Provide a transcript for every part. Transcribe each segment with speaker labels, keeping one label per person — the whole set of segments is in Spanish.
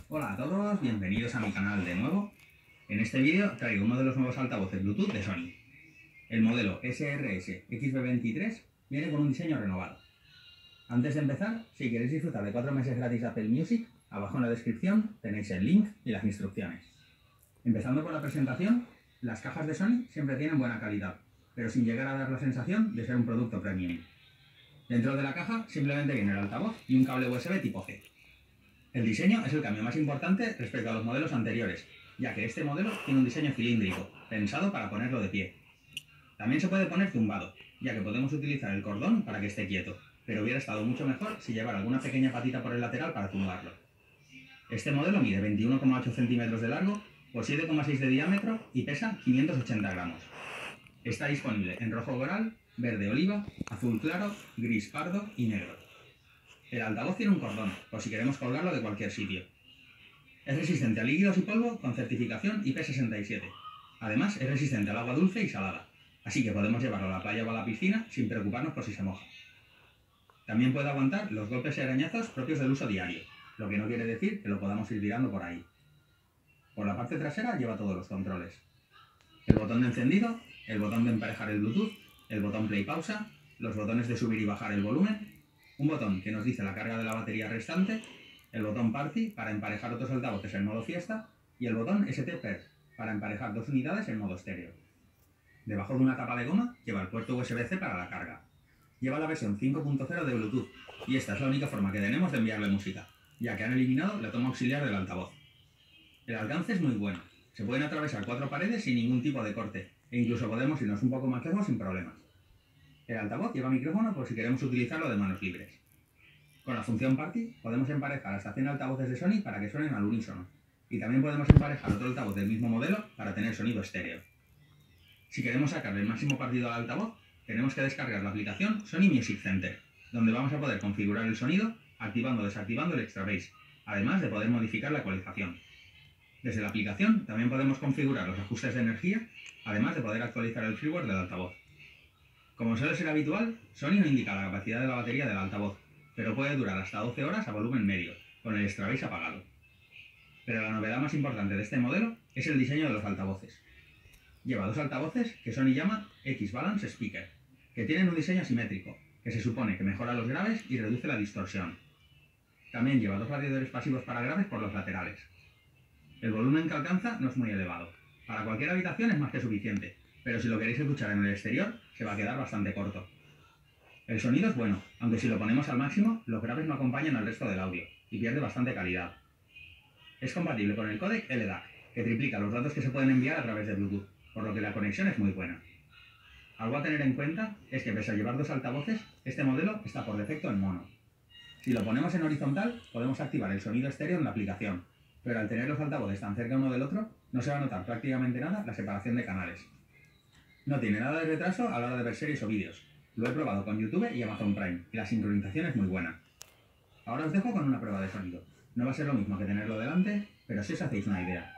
Speaker 1: Hola a todos, bienvenidos a mi canal de nuevo. En este vídeo traigo uno de los nuevos altavoces Bluetooth de Sony. El modelo SRS-XB23 viene con un diseño renovado. Antes de empezar, si queréis disfrutar de 4 meses gratis de Apple Music, abajo en la descripción tenéis el link y las instrucciones. Empezando con la presentación, las cajas de Sony siempre tienen buena calidad, pero sin llegar a dar la sensación de ser un producto premium. Dentro de la caja simplemente viene el altavoz y un cable USB tipo C. El diseño es el cambio más importante respecto a los modelos anteriores, ya que este modelo tiene un diseño cilíndrico, pensado para ponerlo de pie. También se puede poner tumbado, ya que podemos utilizar el cordón para que esté quieto, pero hubiera estado mucho mejor si llevara alguna pequeña patita por el lateral para tumbarlo. Este modelo mide 21,8 centímetros de largo por 7,6 de diámetro y pesa 580 gramos. Está disponible en rojo coral, verde oliva, azul claro, gris pardo y negro. El altavoz tiene un cordón, por si queremos colgarlo de cualquier sitio. Es resistente a líquidos y polvo con certificación IP67. Además, es resistente al agua dulce y salada, así que podemos llevarlo a la playa o a la piscina sin preocuparnos por si se moja. También puede aguantar los golpes y arañazos propios del uso diario, lo que no quiere decir que lo podamos ir tirando por ahí. Por la parte trasera lleva todos los controles. El botón de encendido, el botón de emparejar el Bluetooth, el botón play pausa, los botones de subir y bajar el volumen, un botón que nos dice la carga de la batería restante, el botón Party para emparejar otros altavoces en modo fiesta y el botón ST Pair para emparejar dos unidades en modo estéreo. Debajo de una tapa de goma lleva el puerto USB-C para la carga. Lleva la versión 5.0 de Bluetooth y esta es la única forma que tenemos de enviarle música, ya que han eliminado la toma auxiliar del altavoz. El alcance es muy bueno, se pueden atravesar 4 paredes sin ningún tipo de corte e incluso podemos irnos un poco más lejos sin problemas. El altavoz lleva micrófono por si queremos utilizarlo de manos libres. Con la función Party podemos emparejar hasta 100 altavoces de Sony para que suenen al unísono. Y también podemos emparejar otro altavoz del mismo modelo para tener sonido estéreo. Si queremos sacarle el máximo partido al altavoz, tenemos que descargar la aplicación Sony Music Center, donde vamos a poder configurar el sonido activando o desactivando el extra bass, además de poder modificar la ecualización. Desde la aplicación también podemos configurar los ajustes de energía, además de poder actualizar el firmware del altavoz. Como suele ser habitual, Sony no indica la capacidad de la batería del altavoz, pero puede durar hasta 12 horas a volumen medio, con el extra bass apagado. Pero la novedad más importante de este modelo es el diseño de los altavoces. Lleva dos altavoces que Sony llama X-Balance Speaker, que tienen un diseño asimétrico, que se supone que mejora los graves y reduce la distorsión. También lleva dos radiadores pasivos para graves por los laterales. El volumen que alcanza no es muy elevado. Para cualquier habitación es más que suficiente, pero si lo queréis escuchar en el exterior, se va a quedar bastante corto. El sonido es bueno, aunque si lo ponemos al máximo, los graves no acompañan al resto del audio, y pierde bastante calidad. Es compatible con el códec LDAC, que triplica los datos que se pueden enviar a través de Bluetooth, por lo que la conexión es muy buena. Algo a tener en cuenta es que pese a llevar dos altavoces, este modelo está por defecto en mono. Si lo ponemos en horizontal, podemos activar el sonido estéreo en la aplicación, pero al tener los altavoces tan cerca uno del otro, no se va a notar prácticamente nada la separación de canales. No tiene nada de retraso a la hora de ver series o vídeos. Lo he probado con YouTube y Amazon Prime, y la sincronización es muy buena. Ahora os dejo con una prueba de sonido. No va a ser lo mismo que tenerlo delante, pero sí os hacéis una idea.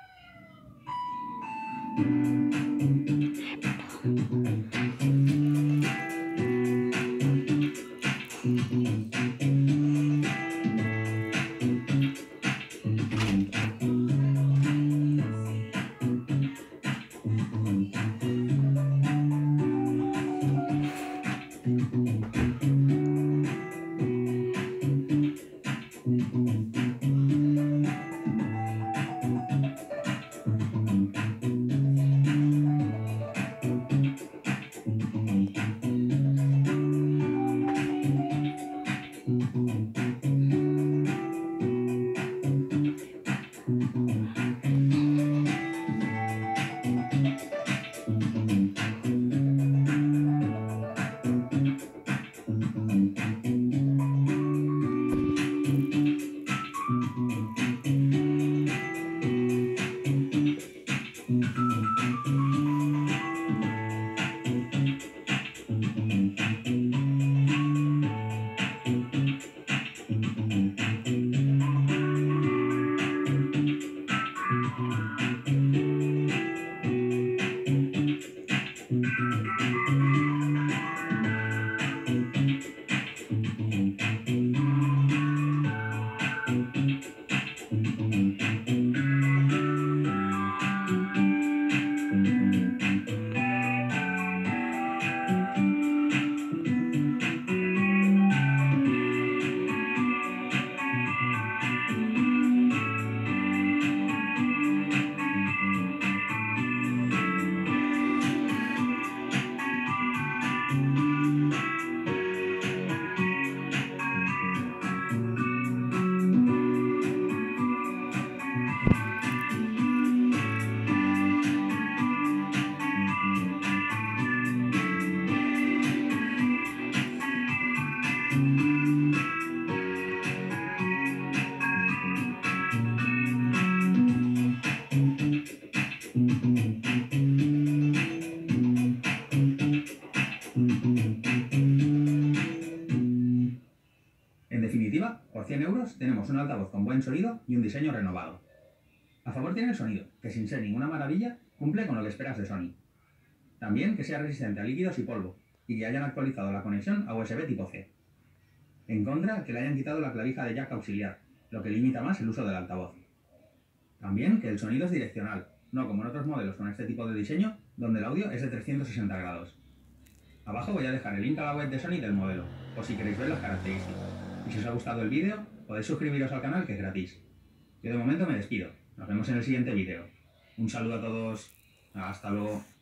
Speaker 1: En definitiva, por 100 euros tenemos un altavoz con buen sonido y un diseño renovado. A favor tiene el sonido, que sin ser ninguna maravilla, cumple con lo que esperas de Sony. También que sea resistente a líquidos y polvo, y que hayan actualizado la conexión a USB tipo C. En contra, que le hayan quitado la clavija de jack auxiliar, lo que limita más el uso del altavoz. También que el sonido es direccional, no como en otros modelos con este tipo de diseño, donde el audio es de 360 grados. Abajo voy a dejar el link a la web de Sony del modelo, por si queréis ver las características. Y si os ha gustado el vídeo, podéis suscribiros al canal, que es gratis. Yo de momento me despido. Nos vemos en el siguiente vídeo. Un saludo a todos. Hasta luego.